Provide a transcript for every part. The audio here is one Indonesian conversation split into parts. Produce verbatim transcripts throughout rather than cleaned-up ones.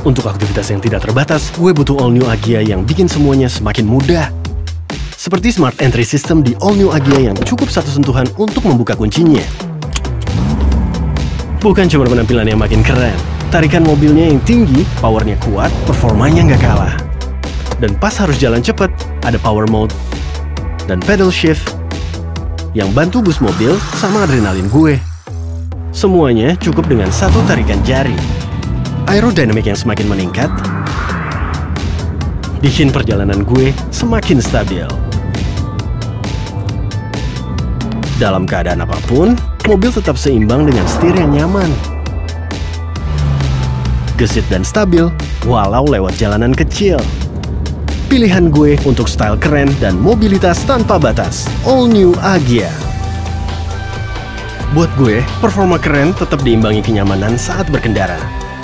Untuk aktivitas yang tidak terbatas, gue butuh All New Agya yang bikin semuanya semakin mudah. Seperti Smart Entry System di All New Agya yang cukup satu sentuhan untuk membuka kuncinya. Bukan cuma penampilan yang makin keren, tarikan mobilnya yang tinggi, powernya kuat, performanya nggak kalah. Dan pas harus jalan cepet, ada Power Mode dan Pedal Shift yang bantu boost mobil sama adrenalin gue. Semuanya cukup dengan satu tarikan jari. Aerodynamic yang semakin meningkat bikin perjalanan gue semakin stabil. Dalam keadaan apapun, mobil tetap seimbang dengan setir yang nyaman. Gesit dan stabil, walau lewat jalanan kecil. Pilihan gue untuk style keren dan mobilitas tanpa batas. All New Agya. Buat gue, performa keren tetap diimbangi kenyamanan saat berkendara.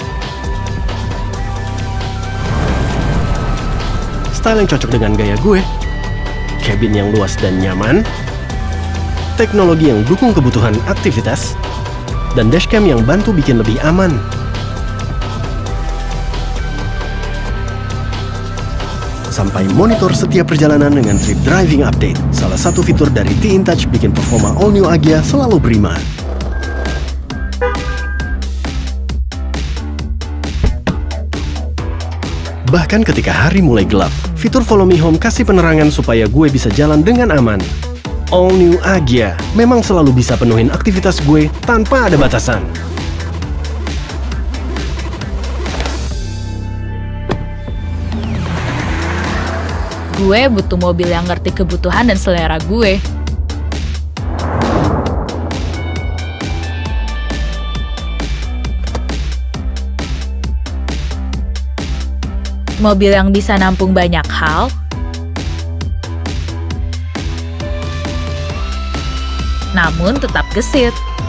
Style yang cocok dengan gaya gue, cabin yang luas dan nyaman, teknologi yang dukung kebutuhan aktivitas, dan dashcam yang bantu bikin lebih aman. Sampai monitor setiap perjalanan dengan Trip Driving Update, salah satu fitur dari T-InTouch bikin performa All New Agya selalu prima. Bahkan ketika hari mulai gelap, fitur Follow Me Home kasih penerangan supaya gue bisa jalan dengan aman. All New Agya memang selalu bisa penuhin aktivitas gue tanpa ada batasan. Gue butuh mobil yang ngerti kebutuhan dan selera gue. Mobil yang bisa nampung banyak hal, namun tetap gesit.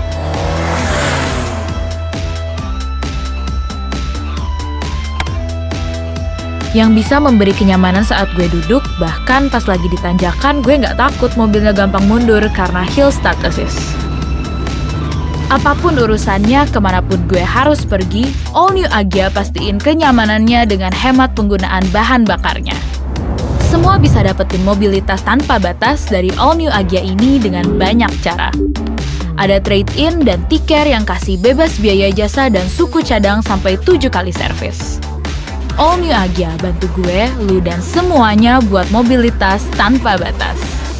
Yang bisa memberi kenyamanan saat gue duduk, bahkan pas lagi di tanjakan gue nggak takut mobilnya gampang mundur karena Hill Start Assist. Apapun urusannya, kemanapun gue harus pergi, All New Agya pastiin kenyamanannya dengan hemat penggunaan bahan bakarnya. Semua bisa dapetin mobilitas tanpa batas dari All New Agya ini dengan banyak cara. Ada trade-in dan tiket yang kasih bebas biaya jasa dan suku cadang sampai tujuh kali servis. All New Agya bantu gue, lu dan semuanya buat mobilitas tanpa batas.